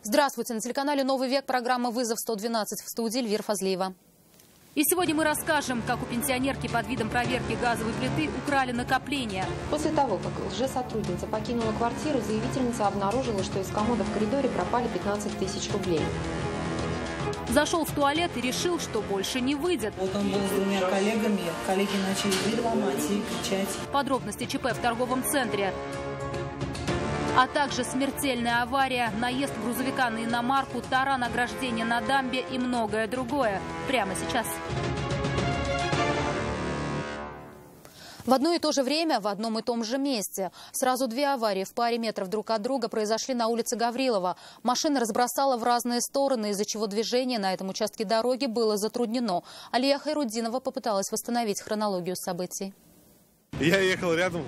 Здравствуйте. На телеканале «Новый век» программа «Вызов 112», в студии Эльвира Фазлиева. И сегодня мы расскажем, как у пенсионерки под видом проверки газовой плиты украли накопление. После того, как лжесотрудница покинула квартиру, заявительница обнаружила, что из комода в коридоре пропали 15 тысяч рублей. Зашел в туалет и решил, что больше не выйдет. Вот он был с двумя коллегами. Коллеги начали дверь ломать и кричать. Подробности ЧП в торговом центре. А также смертельная авария, наезд грузовика на иномарку, таран ограждения на дамбе и многое другое. Прямо сейчас. В одно и то же время, в одном и том же месте. Сразу две аварии в паре метров друг от друга произошли на улице Гаврилова. Машина разбросала в разные стороны, из-за чего движение на этом участке дороги было затруднено. Алия Хайруддинова попыталась восстановить хронологию событий. Я ехал рядом.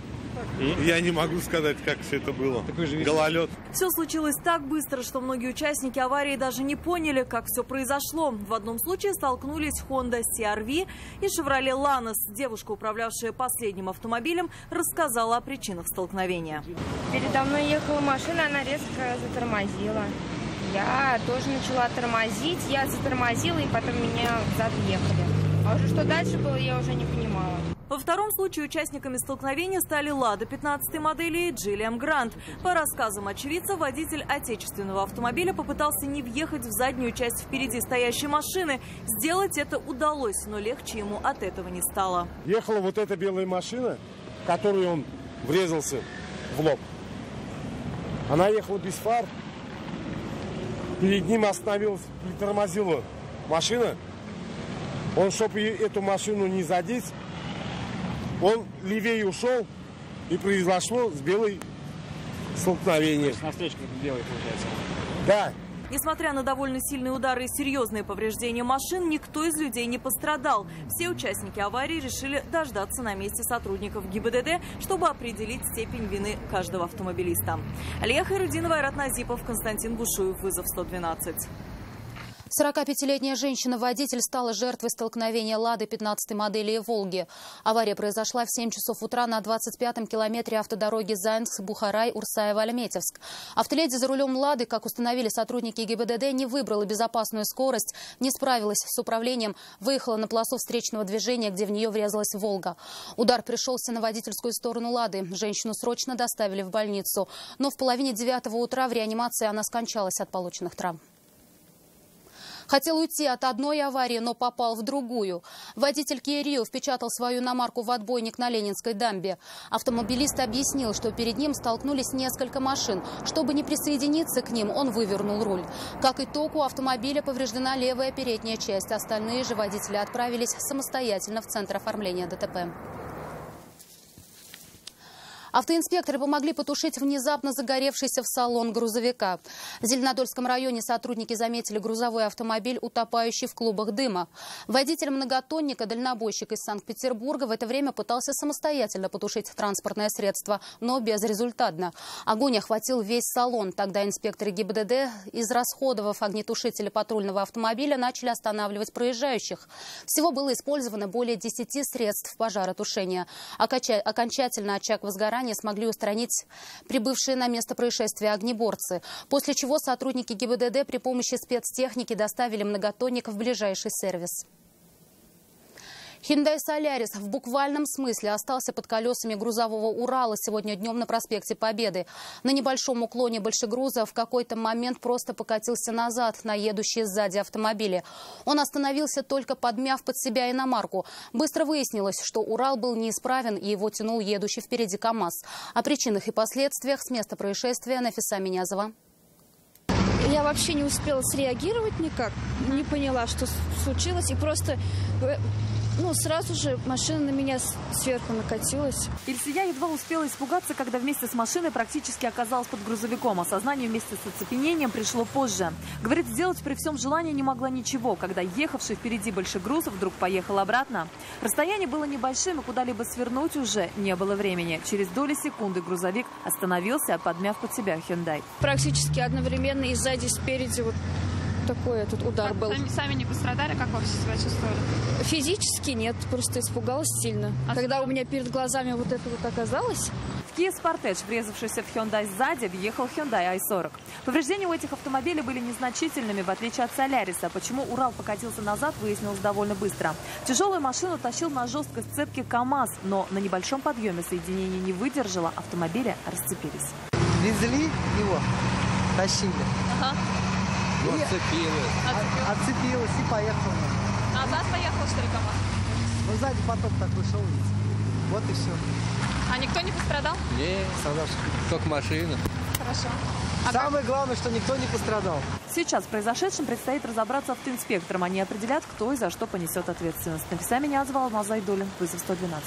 Я не могу сказать, как все это было. Гололед. Все случилось так быстро, что многие участники аварии даже не поняли, как все произошло. В одном случае столкнулись Honda CR-V и Chevrolet Lanos. Девушка, управлявшая последним автомобилем, рассказала о причинах столкновения. Передо мной ехала машина, она резко затормозила. Я тоже начала тормозить, я затормозила, и потом меня взад ехали. А уже что дальше было, я уже не понимала. Во втором случае участниками столкновения стали «Лада» 15-й модели и «Джиллиан Грант». По рассказам очевидца, водитель отечественного автомобиля попытался не въехать в заднюю часть впереди стоящей машины. Сделать это удалось, но легче ему от этого не стало. Ехала вот эта белая машина, в которую он врезался в лоб. Она ехала без фар. Перед ним остановилась, притормозила машина. Он, чтобы эту машину не задеть, он левее ушел, и произошло с белой столкновение. На встречке белой, получается. Да. Несмотря на довольно сильные удары и серьезные повреждения машин, никто из людей не пострадал. Все участники аварии решили дождаться на месте сотрудников ГИБДД, чтобы определить степень вины каждого автомобилиста. Алия Хайруддинова, Айрат Назипов, Константин Бушуев, Вызов 112. 45-летняя женщина-водитель стала жертвой столкновения «Лады» 15-й модели и «Волги». Авария произошла в 7 часов утра на 25-м километре автодороги Заинск-Бухарай-Урсаево-Альметьевск. Автоледи за рулем «Лады», как установили сотрудники ГИБДД, не выбрала безопасную скорость, не справилась с управлением, выехала на полосу встречного движения, где в нее врезалась «Волга». Удар пришелся на водительскую сторону «Лады». Женщину срочно доставили в больницу. Но в половине 9-го утра в реанимации она скончалась от полученных травм. Хотел уйти от одной аварии, но попал в другую. Водитель Kia Rio впечатал свою иномарку в отбойник на Ленинской дамбе. Автомобилист объяснил, что перед ним столкнулись несколько машин. Чтобы не присоединиться к ним, он вывернул руль. Как итог, у автомобиля повреждена левая передняя часть. Остальные же водители отправились самостоятельно в центр оформления ДТП. Автоинспекторы помогли потушить внезапно загоревшийся в салон грузовика. В Зеленодольском районе сотрудники заметили грузовой автомобиль, утопающий в клубах дыма. Водитель многотонника, дальнобойщик из Санкт-Петербурга, в это время пытался самостоятельно потушить транспортное средство, но безрезультатно. Огонь охватил весь салон. Тогда инспекторы ГИБДД, израсходовав огнетушители патрульного автомобиля, начали останавливать проезжающих. Всего было использовано более 10 средств пожаротушения. Окончательно очаг возгорания смогли устранить прибывшие на место происшествия огнеборцы, после чего сотрудники ГИБДД при помощи спецтехники доставили многотонник в ближайший сервис. Hyundai Solaris в буквальном смысле остался под колесами грузового Урала сегодня днем на проспекте Победы. На небольшом уклоне большегруза в какой-то момент просто покатился назад на едущие сзади автомобили. Он остановился, только подмяв под себя иномарку. Быстро выяснилось, что Урал был неисправен и его тянул едущий впереди КАМАЗ. О причинах и последствиях с места происшествия Нафиса Минязова. Я вообще не успела среагировать никак, не поняла, что случилось, и просто... сразу же машина на меня сверху накатилась. Ильсия едва успела испугаться, когда вместе с машиной практически оказалась под грузовиком. Осознание вместе с оцепенением пришло позже. Говорит, сделать при всем желании не могла ничего, когда ехавший впереди большегруз вдруг поехал обратно. Расстояние было небольшим, и куда-либо свернуть уже не было времени. Через доли секунды грузовик остановился, подмяв под себя Hyundai. Практически одновременно и сзади, и спереди вот такой этот удар был. Сами не пострадали? Как вы себя чувствовали? Физически нет, просто испугалась сильно. Когда у меня перед глазами вот это вот оказалось. Kia Sportage, врезавшийся в Hyundai сзади, въехал в Hyundai i40. Повреждения у этих автомобилей были незначительными, в отличие от Соляриса. Почему Урал покатился назад, выяснилось довольно быстро. Тяжелую машину тащил на жесткой сцепке КАМАЗ, но на небольшом подъеме соединение не выдержало, автомобили расцепились. Везли его, тащили. Ага. И отцепилась и поехала. Назад поехал, что ли, КАМАЗ? Ну, сзади поток такой шел. Вот и все. А никто не пострадал? Нет, только машина. Хорошо. Самое главное, что никто не пострадал. Сейчас в произошедшем предстоит разобраться автоинспекторам. Они определят, кто и за что понесет ответственность. Нафиса Минязова, Алмаз Зайдуллин, вызов 112.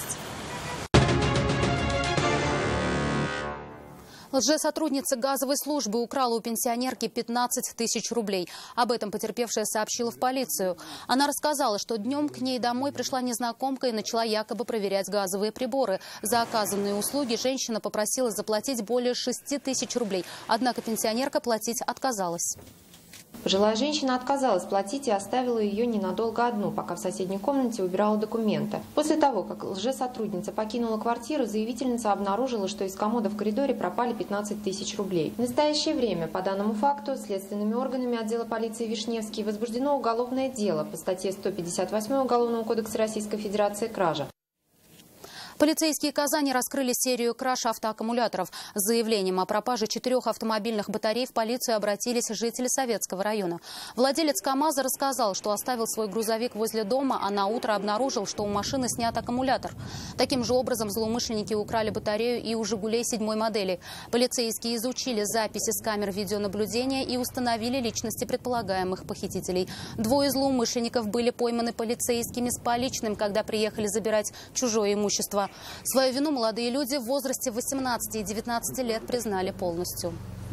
Лжесотрудница газовой службы украла у пенсионерки 15 тысяч рублей. Об этом потерпевшая сообщила в полицию. Она рассказала, что днем к ней домой пришла незнакомка и начала якобы проверять газовые приборы. За оказанные услуги женщина попросила заплатить более 6 тысяч рублей. Однако пенсионерка платить отказалась. Пожилая женщина отказалась платить и оставила ее ненадолго одну, пока в соседней комнате убирала документы. После того, как лжесотрудница покинула квартиру, заявительница обнаружила, что из комода в коридоре пропали 15 тысяч рублей. В настоящее время, по данному факту, следственными органами отдела полиции Вишневский возбуждено уголовное дело по статье 158 Уголовного кодекса Российской Федерации «Кража». Полицейские Казани раскрыли серию краж автоаккумуляторов. С заявлением о пропаже 4 автомобильных батарей в полицию обратились жители Советского района. Владелец КАМАЗа рассказал, что оставил свой грузовик возле дома, а на утро обнаружил, что у машины снят аккумулятор. Таким же образом злоумышленники украли батарею и у «Жигулей» 7-й модели. Полицейские изучили записи с камер видеонаблюдения и установили личности предполагаемых похитителей. 2 злоумышленников были пойманы полицейскими с поличным, когда приехали забирать чужое имущество. Свою вину молодые люди в возрасте 18 и 19 лет признали полностью.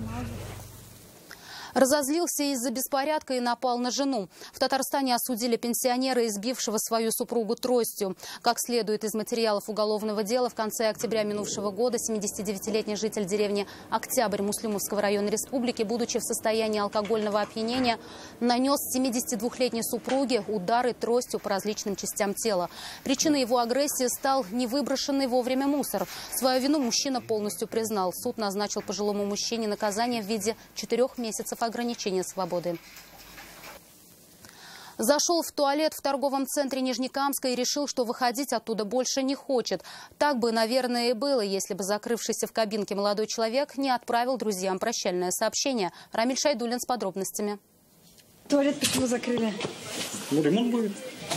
Разозлился из-за беспорядка и напал на жену. В Татарстане осудили пенсионера, избившего свою супругу тростью. Как следует из материалов уголовного дела, в конце октября минувшего года 79-летний житель деревни Октябрь Муслюмовского района республики, будучи в состоянии алкогольного опьянения, нанес 72-летней супруге удары тростью по различным частям тела. Причиной его агрессии стал невыброшенный вовремя мусор. Свою вину мужчина полностью признал. Суд назначил пожилому мужчине наказание в виде 4 месяцев ограничения свободы. Зашел в туалет в торговом центре Нижнекамска и решил, что выходить оттуда больше не хочет. Так бы, наверное, и было, если бы закрывшийся в кабинке молодой человек не отправил друзьям прощальное сообщение. Рамиль Шайдуллин с подробностями. Туалет почему закрыли? Ну, ремонт будет.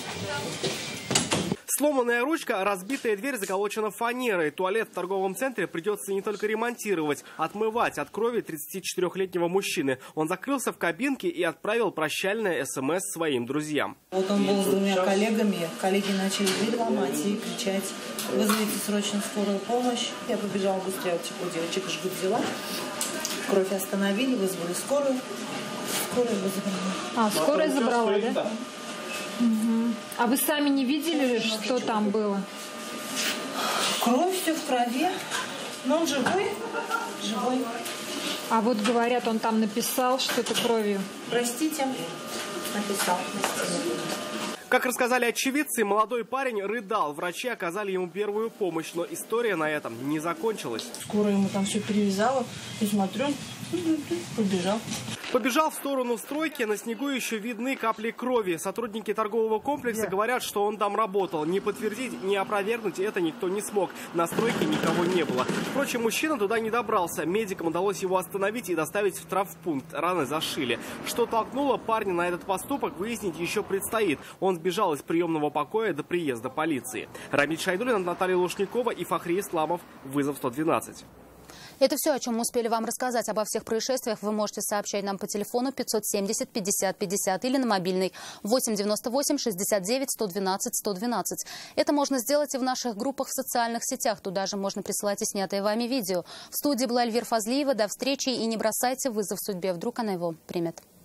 Сломанная ручка, разбитая дверь заколочена фанерой. Туалет в торговом центре придется не только ремонтировать, отмывать от крови 34-летнего мужчины. Он закрылся в кабинке и отправил прощальное СМС своим друзьям. Вот он был с 2 коллегами. Коллеги начали дверь ломать и кричать: вызовите срочно скорую помощь. Я побежала быстрее, у девочек жгут взяла. Кровь остановили, вызвали скорую. Скорую забрала. Скорая забрала, да? Угу. А вы сами не видели, что там было? Кровь, все в крови. Но он живой. Живой. А вот говорят, он там написал что-то кровью. Простите, написал. Как рассказали очевидцы, молодой парень рыдал. Врачи оказали ему первую помощь, но история на этом не закончилась. Скоро ему там все перевязала. И смотрю, побежал. Побежал в сторону стройки, на снегу еще видны капли крови. Сотрудники торгового комплекса говорят, что он там работал. Не подтвердить, не опровергнуть это никто не смог. На стройке никого не было. Впрочем, мужчина туда не добрался. Медикам удалось его остановить и доставить в травмпункт. Раны зашили. Что толкнуло парня на этот поступок, выяснить еще предстоит. Он сбежал из приемного покоя до приезда полиции. Рамиль Шайдуллин, Наталья Лушникова и Фахри Исламов. Вызов 112. Это все, о чем мы успели вам рассказать. Обо всех происшествиях вы можете сообщать нам по телефону 570 50 50 или на мобильный 8 98 69 112 112. Это можно сделать и в наших группах в социальных сетях. Туда же можно присылать и снятые вами видео. В студии была Эльвира Фазлиева. До встречи и не бросайте вызов судьбе. Вдруг она его примет.